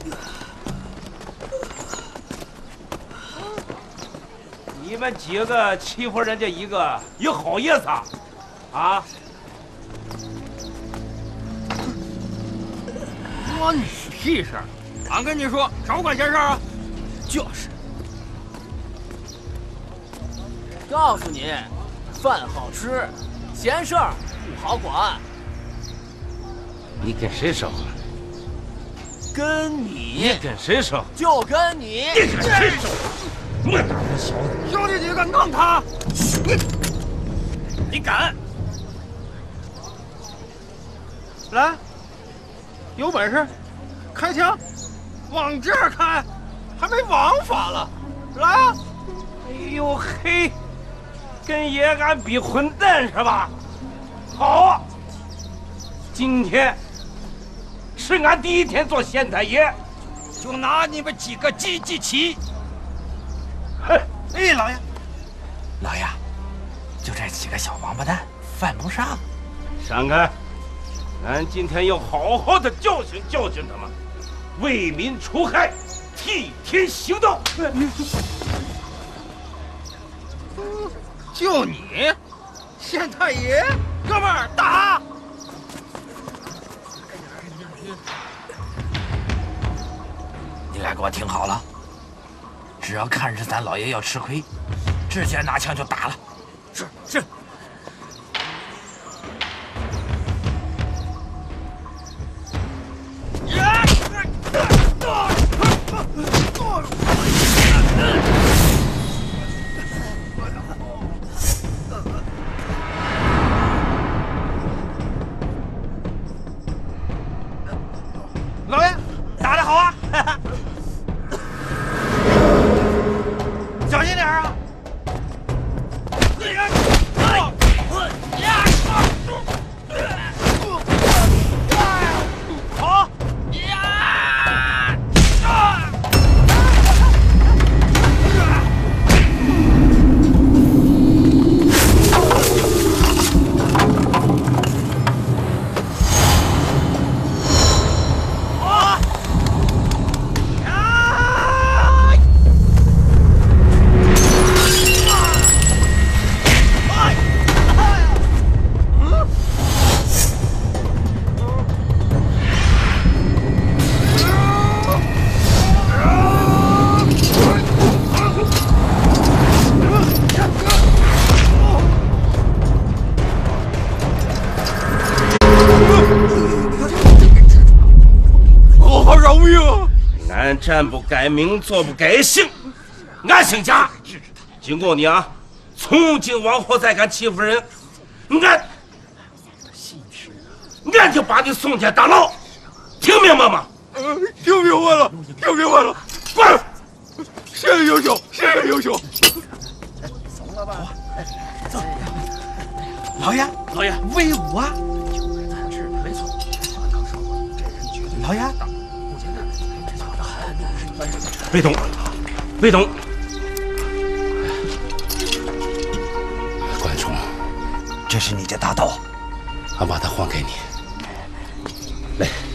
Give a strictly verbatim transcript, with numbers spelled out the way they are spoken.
你们几个欺负人家一个有好意思啊？啊！ 关你屁事！俺跟你说，少管闲事啊！ 就是。告诉你，饭好吃，闲事儿不好管。 你跟谁说话？ 跟你。 你跟谁说？ 就跟你。 你跟谁说？莫打我小子！ 兄弟几个弄他！ 你敢？ 来，有本事，开枪，往这儿开，还没王法了，来啊！ 哎呦嘿，跟爷俺比混蛋是吧？好，今天是俺第一天做县太爷， 就拿你们几个积积旗。 哼！ 哎，老爷， 老爷，就这几个小王八蛋，犯不上。 闪开！俺今天要好好的教训教训他们，为民除害，替天行道。 就你，县太爷，哥们儿打！ 你俩给我听好了，只要看着咱老爷要吃亏，直接拿枪就打了。 是是。老爷，打得好啊！小心点啊！好。 俺站不改名，坐不改姓，俺姓贾。警告你啊，从今往后再敢欺负人，俺俺就把你送去大牢，听明白吗？ 呃，听明白了，听明白了。滚！谢谢英雄，谢谢英雄。 怂了吧？走。老爷， 老爷， 威武啊！ 是，没错。 老爷。 魏董，魏董， 关冲， 这是你的大刀， 俺把它还给你。来。